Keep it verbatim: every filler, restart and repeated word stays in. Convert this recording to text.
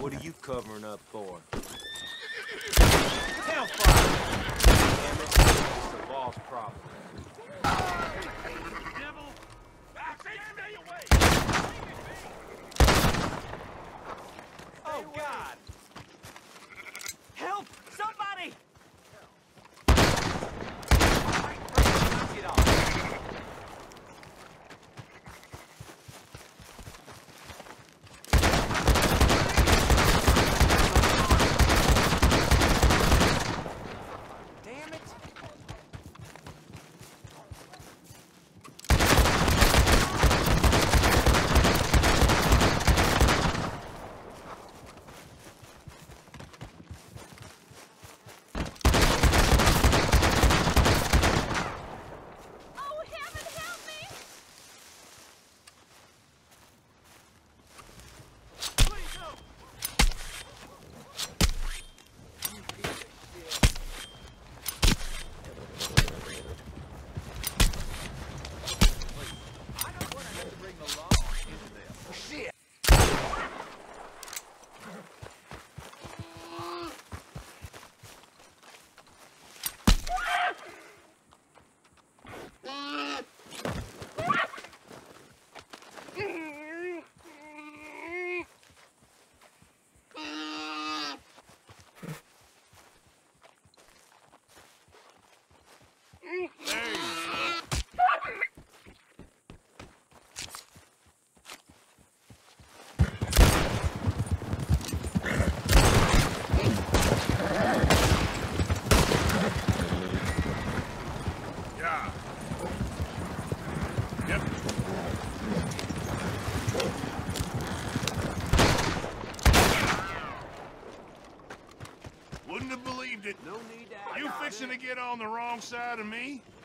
What are you covering up for? Hellfire! Damn it, it's a boss problem. Devil! Stay away! Oh, God! Help! Somebody! Knock it off. Damn it! Oh, heaven help me! Please help! I know when I have to bring the law into this. Shit! Yeah. Yep. Wouldn't have believed it. No need to ask. You fixing to get on the wrong side of me?